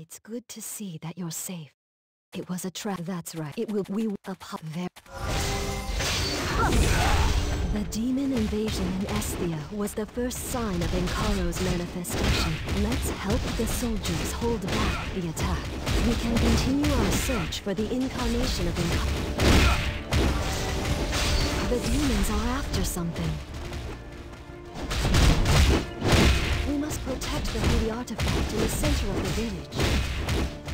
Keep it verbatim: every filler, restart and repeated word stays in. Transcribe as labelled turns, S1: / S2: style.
S1: It's good to see that you're safe. It was a trap. That's right. It will. We will up there. The demon invasion in Esthia was the first sign of Inkaro's manifestation. Let's help the soldiers hold back the attack. We can continue our search for the incarnation of Inkaro. The demons are after something. We must protect the holy artifact in the center of the village.